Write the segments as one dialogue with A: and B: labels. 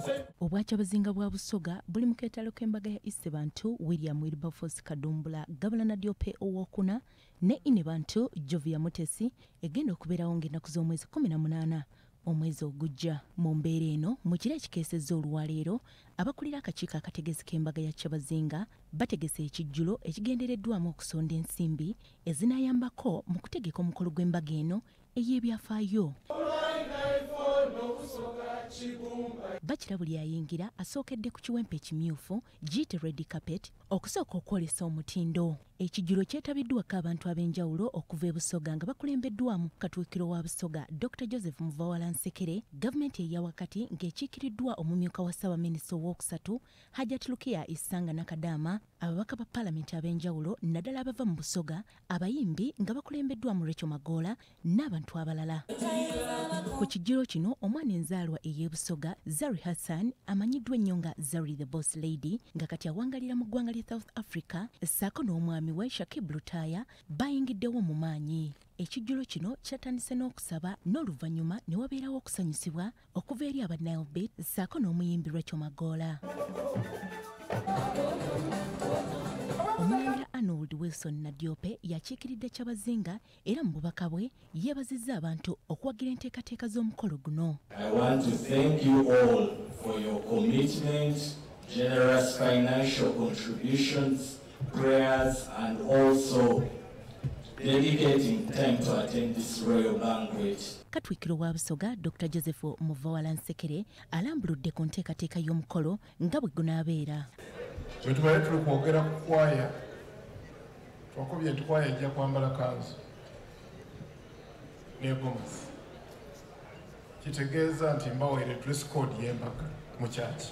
A: Obwakyabazinga bwa Busoga buli mu keetalo k'embaga ya Bantu William Wilberforce Kadumbula Gabulana Diope owokuna ne Bantu Jovia Mutesi egenda okubeerawo ng'ennaku z'omwezi 18 omwezi ogujja. Mu mbeera eno mu kiro ekikeesezza olwaleero abakulira akakiiko akategesi k'embaga ya Kyabazinga bategese ekijjulo ekigendereddwamu okusonda ensimbi ezinaayambako mu kutegeka omukolo gw'embaga eno ey'ebyafaayo. Bakira buli ayingira asookedde ku kiwempe ekimyufu giyite red carpet okusooka okwolesa omutindo. Ekijjulo kyetabiddwako abantu ab'enjawulo okuva e Busoga nga bakulembeddwamu Katikkiro wa Busoga Dr. Joseph Muvawala-Nsekere, gavumenti eya wakati ng'ekiikiriddwa omumyuka wa Ssaabaminisita owookusatu Hajjati Lukiya Isanga Nakadaama, ababaka ba Paalamenti ab'enjawulo naddala abava mu Busoga, abayimbi nga bakulembeddwamu Rachel Magoola n'abantu abalala. Ku kijjulo kino omwana enzaalwa ey'e Busoga Zari Hassan amanyiddwa ennyo nga Zari the Boss Lady nga kati awangalira mu ggwanga lya South Africa ssaako n'omwami we Shakib Lutaya bayingiddewo mu maanyi. Ekijjulo kino kyatandise n'okusaba n'oluvannyuma ne wabeerawo okusanyusibwa okuva eri aba Nile Beat ssaako n'omuyimbi Rachel Magoola. Omulangira Arnold Wilson Nadiope yakiikiridde Kyabazinga era mu bubaka bwe yeebazizza abantu okuwagira enteekateeka z'omukolo guno.
B: I want to thank you all for your commitment, generous financial contributions, prayers and also dedicating time to attend this royal banquet.
A: Katikkiro wa Busoga Dr. Joseph Muvawala-Nsekere alambuludde ku nteekateeka y'omukolo nga bwe gunaabeera.
C: Bwe tubaye tuli kwogera ku kwaya, twakubye nti kwaya ejja kwambala kanzu ne gomasi. Kitegeeza nti mbawaire dress code y'embaga mu kyaki.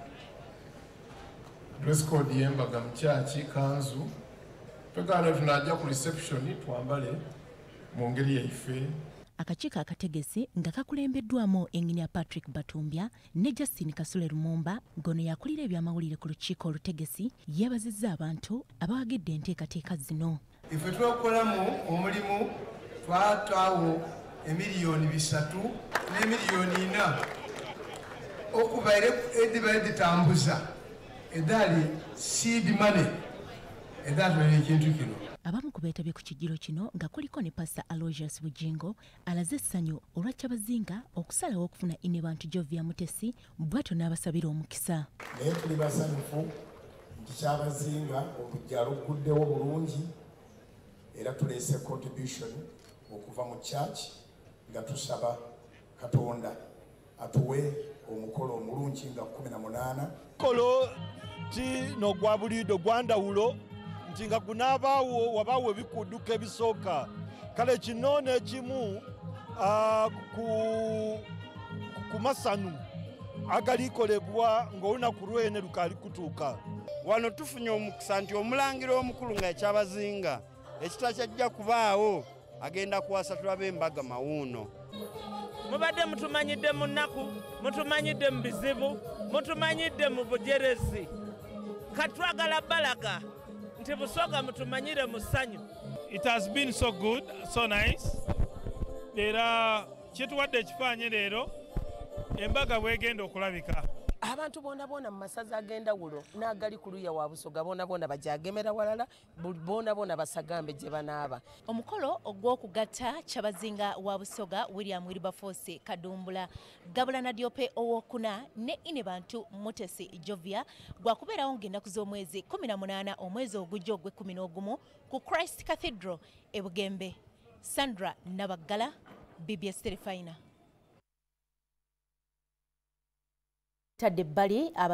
C: Dress code y'embaga mu kyaki kanzu. Twegana tunajja ku reception twambale mu ngeri yaife.
A: Akakiiko akategesi nga kakulembeddwamu Engineer Patrick Batumbya ne Justin Kasule Lumumba ngono yakulira ebyamawulire ku lukiiko olutegesi yeebazizza abantu abawagidde enteekateeka zino.
D: Ife twakolamu omulimu twataawo emiliyoni 3 n'emiliyoni 4 okubaire editambuza edali seed money edali ekintu kino.
A: Abamu ku beetabye ku kijjulo kino nga kuliko ne Pastor Aloysius Bujingo alaze essanyu olwa Kyabazinga okusalawo okufuna Bantu Jovia Mutesi bw'atyo n'abasabira omukisa.
C: Naye tuli basanyufu nti Kyabazinga okujja luguddewo bulungi era tuleese contribution okuva mu church nga tusaba Katonda atuwe omukolo omulungi nga 18.
E: Kolo ti no gwa bulido gwandawulo nti nga gunaabaawo wabaawo ebikudduka ebisooka kale kino n'ekimu ku masanu agalikolebwa ng'olunaku lwene lukaali kutuuka.
F: Wano tufunye omukisa nti omulangira omukulu nga Kyabazinga ekita kyajja kubaawo agenda kuwasatula b'embaga mawuuno.
G: Mubadde mutumanyidde mu nnaku, mutumanyidde mu bizibu, mutumanyidde mu bujerezi. Katwagala balaga nti Busoga mutumanyire mu ssanyu.
H: It has been so good, so nice. Era kituwadde ekifaanyi leero embaga bwegenda okulabika.
I: Abantu bona mu masaza ag'endawulo n'agali ku luya wa Busoga bona bajagemera walala bona basagambe gye banaaba.
A: Omukolo ogw'okugatta Kyabazinga wa Busoga William Wilberforce Kadumbula Gabulana Diope owokuna ne Bantu Mutesi Jovia gwakubeerawo ng'ennaku z'omwezi 18 omwezi ogujja ogw'e11 ku Christ Cathedral e Bugembe. Sandra Nabaggala, BBS Terefayina. Tadde bbali